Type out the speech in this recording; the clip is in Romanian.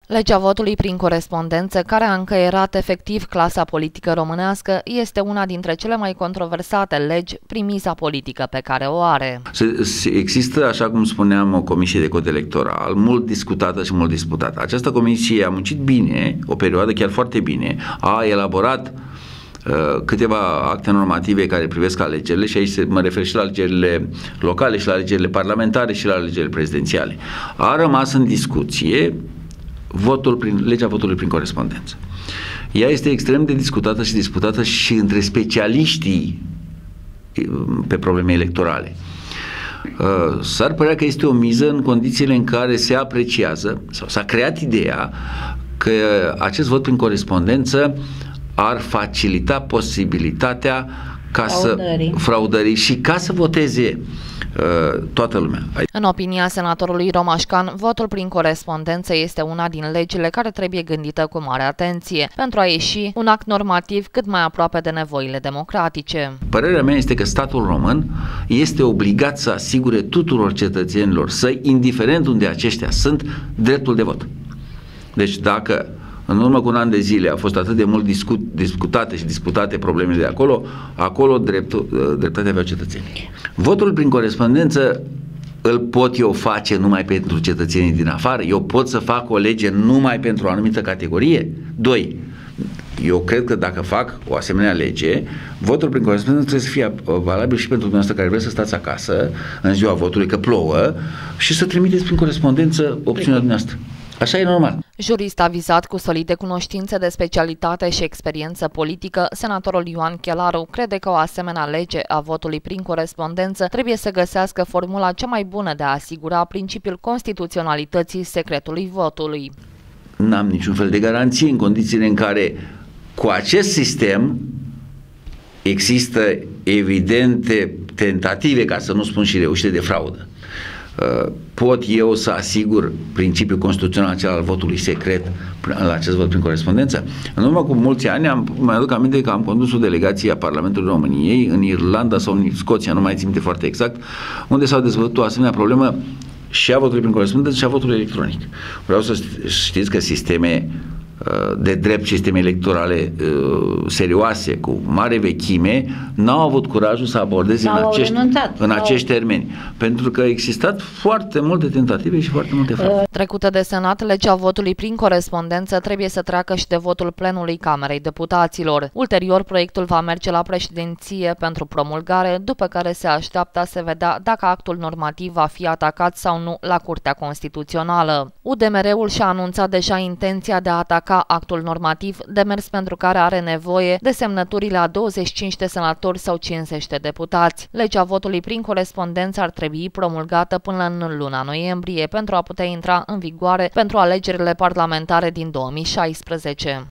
Legea votului prin corespondență, care a încăierat efectiv clasa politică românească, este una dintre cele mai controversate legi prin miza politică pe care o are. Există, așa cum spuneam, o comisie de cod electoral, mult discutată și mult disputată. Această comisie a muncit bine, o perioadă chiar foarte bine, a elaborat câteva acte normative care privesc alegerile, și aici mă refer și la alegerile locale, și la alegerile parlamentare, și la alegerile prezidențiale. A rămas în discuție legea votului prin corespondență. Ea este extrem de discutată și disputată și între specialiștii pe probleme electorale. S-ar părea că este o miză în condițiile în care se apreciază sau s-a creat ideea că acest vot prin corespondență ar facilita posibilitatea fraudării și ca să voteze toată lumea. În opinia senatorului Romașcan, votul prin corespondență este una din legile care trebuie gândită cu mare atenție pentru a ieși un act normativ cât mai aproape de nevoile democratice. Părerea mea este că statul român este obligat să asigure tuturor cetățenilor săi, indiferent unde aceștia sunt, dreptul de vot. Deci dacă în urmă cu un an de zile a fost atât de mult discutate și disputate problemele de acolo dreptatea aveau cetățenii. Votul prin corespondență îl pot eu face numai pentru cetățenii din afară? Eu pot să fac o lege numai pentru o anumită categorie? 2. Eu cred că dacă fac o asemenea lege, votul prin corespondență trebuie să fie valabil și pentru dumneavoastră care vreți să stați acasă în ziua votului, că plouă, și să trimiteți prin corespondență opțiunea dumneavoastră. Așa e normal. Jurist avizat cu solide cunoștințe de specialitate și experiență politică, senatorul Ioan Chelaru crede că o asemenea lege a votului prin corespondență trebuie să găsească formula cea mai bună de a asigura principiul constituționalității secretului votului. N-am niciun fel de garanție în condițiile în care cu acest sistem există evidente tentative, ca să nu spun și reușite, de fraudă. Pot eu să asigur principiul constituțional acela al votului secret la acest vot prin corespondență? În urmă cu mulți ani, mai aduc aminte că am condus o delegație a Parlamentului României în Irlanda sau în Scoția, nu mai țin minte foarte exact, unde s-au dezbătut o asemenea problemă și a votului prin corespondență și a votului electronic. Vreau să știți că sisteme de drept, sisteme electorale serioase, cu mare vechime, n-au avut curajul să abordeze în acești termeni. Pentru că au existat foarte multe tentative și foarte multe fraude. Trecută de Senat, legea votului prin corespondență trebuie să treacă și de votul plenului Camerei Deputaților. Ulterior, proiectul va merge la președinție pentru promulgare, după care se așteaptă a se vedea dacă actul normativ va fi atacat sau nu la Curtea Constituțională. UDMR-ul și-a anunțat deja intenția de a ataca actul normativ, demers pentru care are nevoie de semnăturile a 25 de senatori sau 50 de deputați. Legea votului prin corespondență ar trebui promulgată până în luna noiembrie pentru a putea intra în vigoare pentru alegerile parlamentare din 2016.